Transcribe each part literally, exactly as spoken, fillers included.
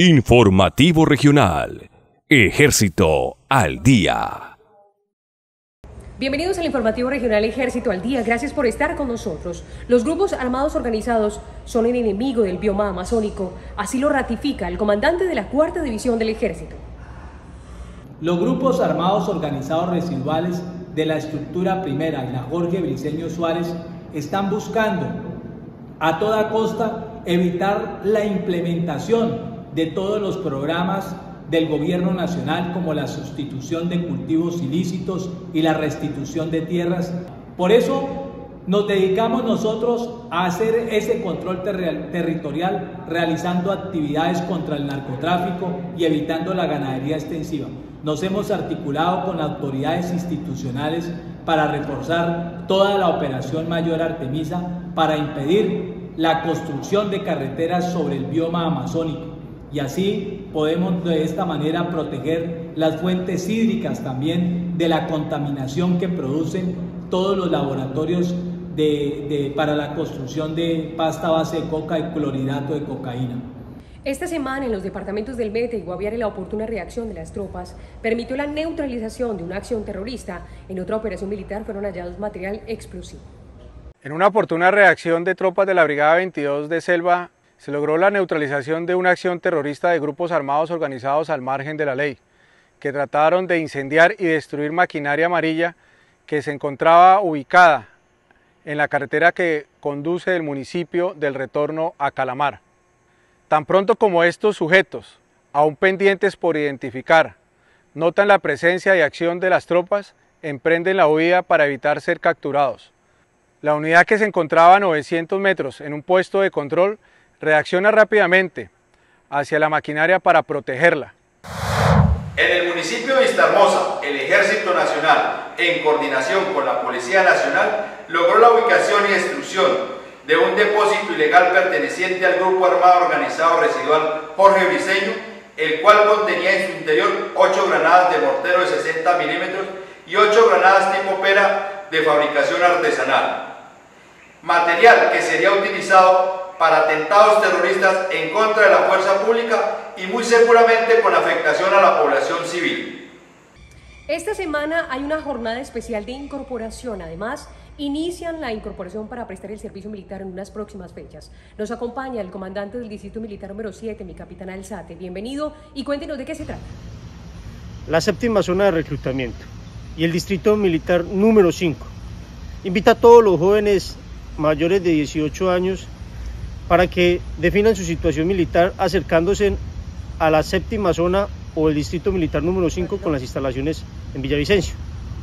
Informativo Regional. Ejército al Día. Bienvenidos al Informativo Regional Ejército al Día. Gracias por estar con nosotros. Los grupos armados organizados son el enemigo del bioma amazónico. Así lo ratifica el comandante de la Cuarta División del Ejército. Los grupos armados organizados residuales de la estructura primera y la Jorge Briceño Suárez están buscando a toda costa evitar la implementación de todos los programas del gobierno nacional, como la sustitución de cultivos ilícitos y la restitución de tierras. Por eso nos dedicamos nosotros a hacer ese control ter- territorial, realizando actividades contra el narcotráfico y evitando la ganadería extensiva. Nos hemos articulado con autoridades institucionales para reforzar toda la operación Mayor Artemisa para impedir la construcción de carreteras sobre el bioma amazónico. Y así podemos de esta manera proteger las fuentes hídricas también de la contaminación que producen todos los laboratorios de, de, para la construcción de pasta base de coca y clorhidrato de cocaína. Esta semana en los departamentos del Meta y Guaviare la oportuna reacción de las tropas permitió la neutralización de una acción terrorista. En otra operación militar fueron hallados material explosivo. En una oportuna reacción de tropas de la Brigada veintidós de Selva se logró la neutralización de una acción terrorista de grupos armados organizados al margen de la ley, que trataron de incendiar y destruir maquinaria amarilla que se encontraba ubicada en la carretera que conduce del municipio del Retorno a Calamar. Tan pronto como estos sujetos, aún pendientes por identificar, notan la presencia y acción de las tropas, emprenden la huida para evitar ser capturados. La unidad, que se encontraba a novecientos metros en un puesto de control, reacciona rápidamente hacia la maquinaria para protegerla. En el municipio de Vistahermosa, el Ejército Nacional, en coordinación con la Policía Nacional, logró la ubicación y destrucción de un depósito ilegal perteneciente al Grupo Armado Organizado Residual Jorge Briceño, el cual contenía en su interior ocho granadas de mortero de sesenta milímetros y ocho granadas tipo pera de fabricación artesanal. Material que sería utilizado para atentados terroristas en contra de la fuerza pública y muy seguramente con afectación a la población civil. Esta semana hay una jornada especial de incorporación. Además, inician la incorporación para prestar el servicio militar en unas próximas fechas. Nos acompaña el comandante del Distrito Militar número siete, mi capitán Alzate. Bienvenido y cuéntenos de qué se trata. La séptima zona de reclutamiento y el Distrito Militar número cinco invita a todos los jóvenes mayores de dieciocho años para que definan su situación militar acercándose a la séptima zona o el Distrito Militar número cinco con las instalaciones en Villavicencio.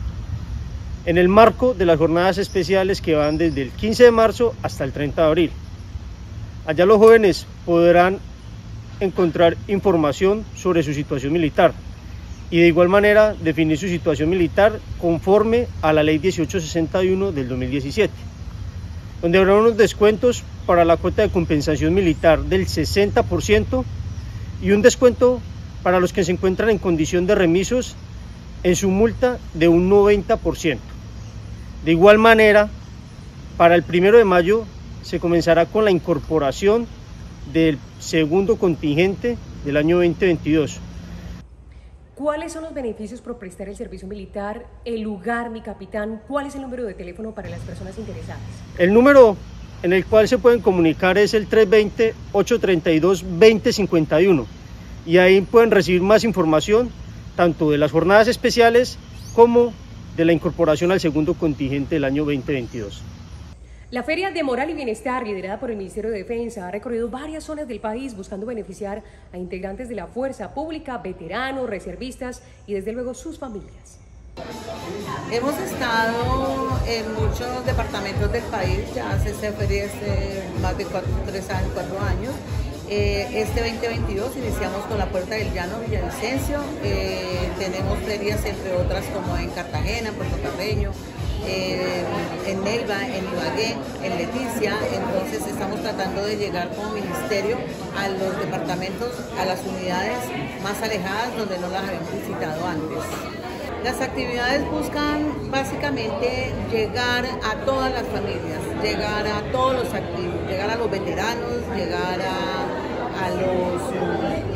En el marco de las jornadas especiales que van desde el quince de marzo hasta el treinta de abril. Allá los jóvenes podrán encontrar información sobre su situación militar y de igual manera definir su situación militar conforme a la Ley dieciocho sesenta y uno del dos mil diecisiete, donde habrá unos descuentos para la cuota de compensación militar del sesenta por ciento y un descuento para los que se encuentran en condición de remisos en su multa de un noventa por ciento. De igual manera, para el primero de mayo se comenzará con la incorporación del segundo contingente del año veinte veintidós. ¿Cuáles son los beneficios por prestar el servicio militar? El lugar, mi capitán. ¿Cuál es el número de teléfono para las personas interesadas? El número en el cual se pueden comunicar es el tres dos cero, ocho tres dos, dos cero cinco uno y ahí pueden recibir más información tanto de las jornadas especiales como de la incorporación al segundo contingente del año veinte veintidós. La Feria de Moral y Bienestar, liderada por el Ministerio de Defensa, ha recorrido varias zonas del país buscando beneficiar a integrantes de la fuerza pública, veteranos, reservistas y desde luego sus familias. Hemos estado en muchos departamentos del país, ya hace esta feria hace más de cuatro, tres años, cuatro años. Eh, este veinte veintidós iniciamos con la Puerta del Llano, Villavicencio. Eh, tenemos ferias entre otras como en Cartagena, Puerto Carreño, eh, en Neiva, en Ibagué, en Leticia. Entonces estamos tratando de llegar como ministerio a los departamentos, a las unidades más alejadas donde no las habíamos visitado antes. Las actividades buscan básicamente llegar a todas las familias, llegar a todos los activos, llegar a los veteranos, llegar a, a, los, a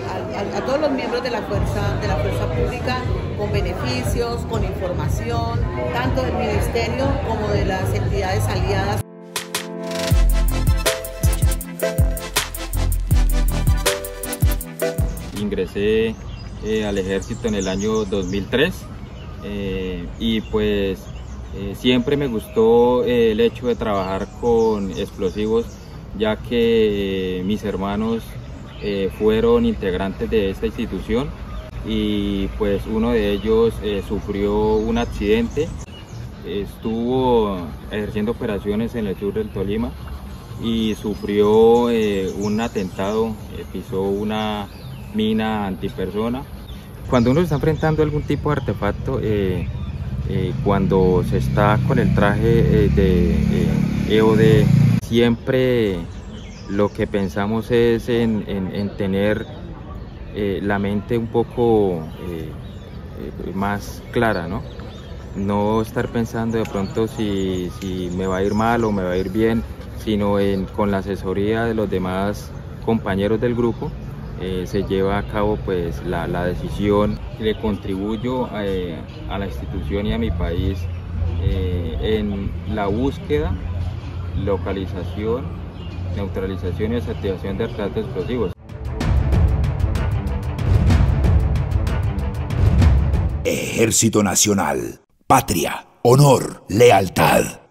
a, a todos los miembros de la fuerza, de la fuerza pública con beneficios, con información, tanto del Ministerio como de las entidades aliadas. Ingresé eh, al ejército en el año dos mil tres eh, y pues eh, siempre me gustó eh, el hecho de trabajar con explosivos, ya que eh, mis hermanos eh, fueron integrantes de esta institución y pues uno de ellos eh, sufrió un accidente, estuvo ejerciendo operaciones en el sur del Tolima y sufrió eh, un atentado, eh, pisó una mina antipersona. Cuando uno se está enfrentando a algún tipo de artefacto, eh, eh, cuando se está con el traje eh, de eh, E O D, siempre lo que pensamos es en, en, en tener eh, la mente un poco eh, eh, más clara, ¿no? No estar pensando de pronto si, si me va a ir mal o me va a ir bien, sino en, con la asesoría de los demás compañeros del grupo, Eh, se lleva a cabo pues la, la decisión que le contribuyo a, eh, a la institución y a mi país eh, en la búsqueda, localización, neutralización y desactivación de artefactos explosivos. Ejército Nacional, patria, honor, lealtad.